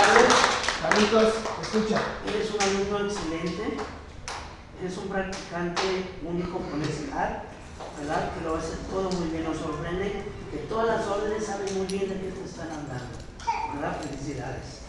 Carlitos, escucha. Eres un alumno excelente, eres un practicante único por necesidad, ¿verdad? Que lo hace todo muy bien, nos sorprende que todas las órdenes saben muy bien de qué te están hablando, ¿verdad? Felicidades.